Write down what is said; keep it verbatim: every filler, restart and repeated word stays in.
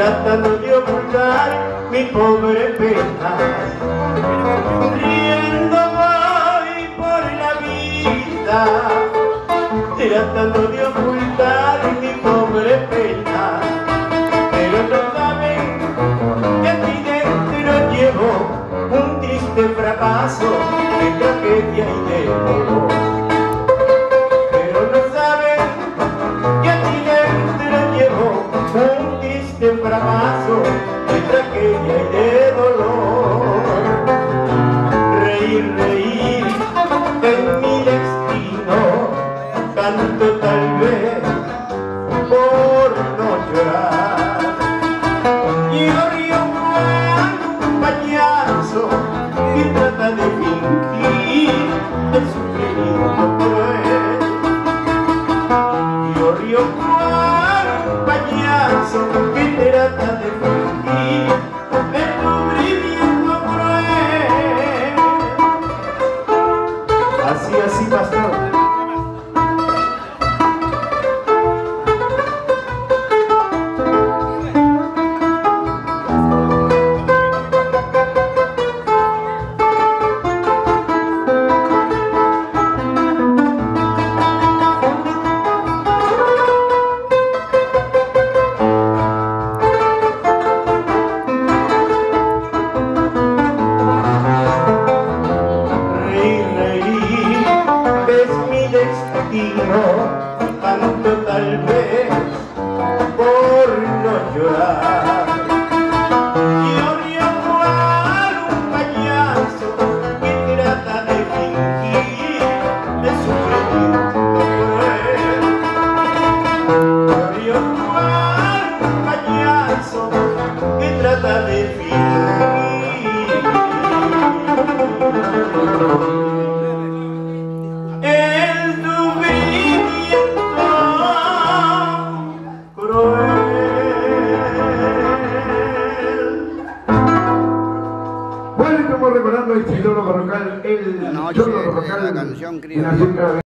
tratando de ocultar mi pobre pena. Riendo voy por la vida, tratando de ocultar mi pobre pena, pero no saben que aquí dentro llevo un triste fracaso de tragedia y de dolor. Pero no saben que aquí dentro llevo un triste fracaso de tragedia y de dolor. Reír, reír en mi destino, canto tal vez por no llorar. Yo río cual un payaso que trata de fingir el sufrimiento cruel. Yo río cual un payaso que trata de fingir el sufrimiento cruel. Así, así, pastor. Tanto tal vez por no llorar. Yo río cual un payaso que trata de fingir el sufrimiento cruel. Yo río cual un payaso que trata de fingir el sufrimiento cruel. Bueno, estamos recordando el chileno barrocal, el Noche cholo de la barrocal canción nació en